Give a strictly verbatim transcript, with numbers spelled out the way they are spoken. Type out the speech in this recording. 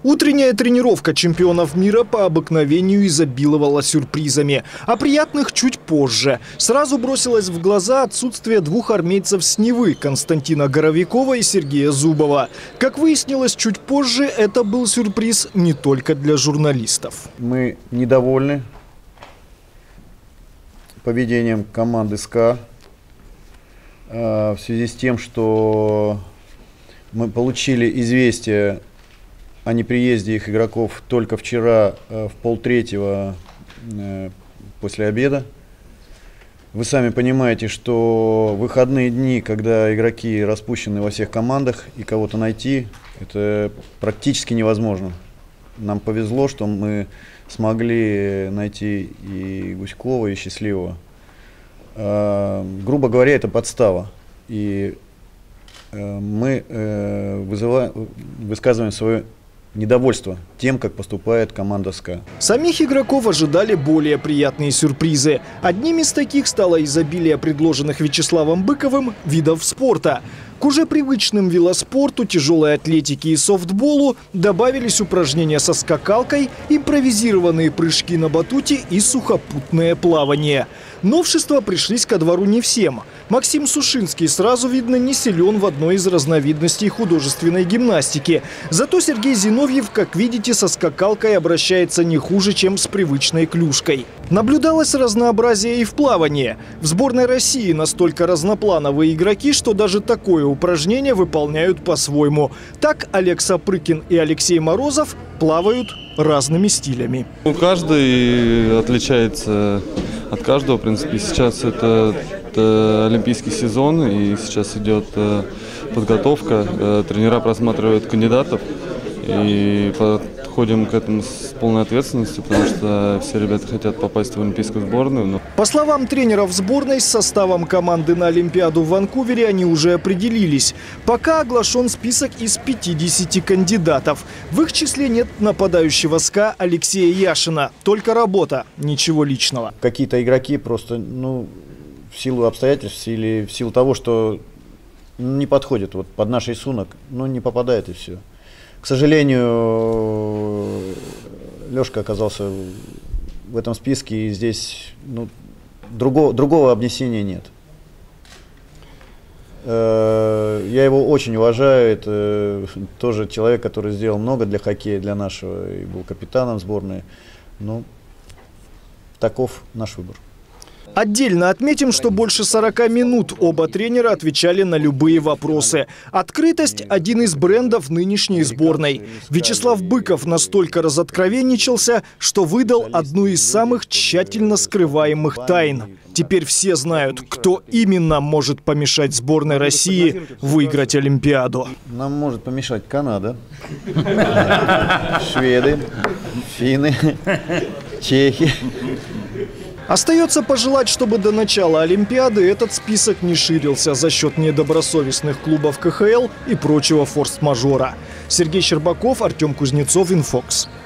Утренняя тренировка чемпионов мира по обыкновению изобиловала сюрпризами, а приятных чуть позже. Сразу бросилось в глаза отсутствие двух армейцев с Невы – Константина Горовикова и Сергея Зубова. Как выяснилось чуть позже, это был сюрприз не только для журналистов. Мы недовольны поведением команды СКА в связи с тем, что мы получили известие о неприезде их игроков только вчера в полтретьего после обеда. Вы сами понимаете, что выходные дни, когда игроки распущены во всех командах, и кого-то найти, это практически невозможно. Нам повезло, что мы смогли найти и Гуськова, и Счастливого. Грубо говоря, это подстава. И мы вызываем, высказываем свое недовольство тем, как поступает команда СКА. Самих игроков ожидали более приятные сюрпризы. Одним из таких стало изобилие предложенных Вячеславом Быковым видов спорта. К уже привычным велоспорту, тяжелой атлетике и софтболу добавились упражнения со скакалкой, импровизированные прыжки на батуте и сухопутное плавание. Новшества пришлись ко двору не всем. Максим Сушинский, сразу видно, не силен в одной из разновидностей художественной гимнастики. Зато Сергей Зиновьев, как видите, со скакалкой обращается не хуже, чем с привычной клюшкой. Наблюдалось разнообразие и в плавании. В сборной России настолько разноплановые игроки, что даже такое упражнение выполняют по-своему. Так Олег Сапрыкин и Алексей Морозов плавают разными стилями. Каждый отличается от каждого, в принципе. Сейчас это, это олимпийский сезон, и сейчас идет подготовка. Тренера просматривают кандидатов, и подходим к этому с полной ответственностью, потому что все ребята хотят попасть в олимпийскую сборную. Но... По словам тренеров сборной, с составом команды на Олимпиаду в Ванкувере они уже определились. Пока оглашен список из пятидесяти кандидатов. В их числе нет нападающего СКА Алексея Яшина. Только работа, ничего личного. Какие-то игроки просто, ну, в силу обстоятельств или в силу того, что не подходят вот под наш рисунок, ну, не попадает и все. К сожалению, Лешка оказался в этом списке, и здесь ну, другого, другого объяснения нет. Я его очень уважаю, это тоже человек, который сделал много для хоккея, для нашего, и был капитаном сборной. Ну, таков наш выбор. Отдельно отметим, что больше сорока минут оба тренера отвечали на любые вопросы. Открытость – один из брендов нынешней сборной. Вячеслав Быков настолько разоткровенничался, что выдал одну из самых тщательно скрываемых тайн. Теперь все знают, кто именно может помешать сборной России выиграть Олимпиаду. Нам может помешать Канада, шведы, финны, чехи. Остается пожелать, чтобы до начала Олимпиады этот список не ширился за счет недобросовестных клубов ка ха эл и прочего форс-мажора. Сергей Щербаков, Артем Кузнецов, Инфокс.